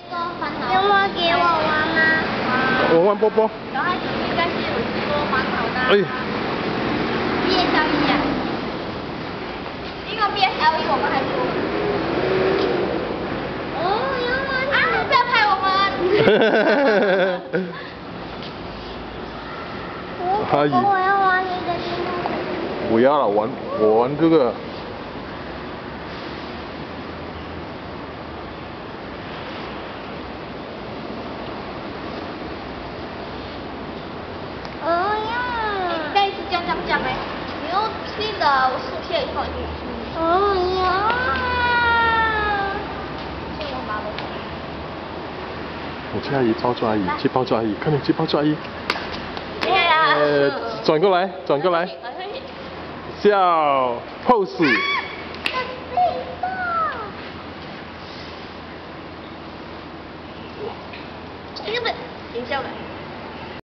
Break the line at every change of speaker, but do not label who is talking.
有没给我玩吗？
我玩波波。
小孩子应该是有很多蛮好的。
哎。
BSLE 啊，因为 BSLE 我们还说。哦，要玩啊！不要拍我们。
阿姨。
我要玩你的积木。
不要了，我玩这个。
讲哎，你用新的树贴以后就。哦呀！借我妈妈。
我去阿姨抱住阿姨，去抱住阿姨，快点去抱住阿姨。转过来，转过来。笑 pose。
这个本，等一下吧。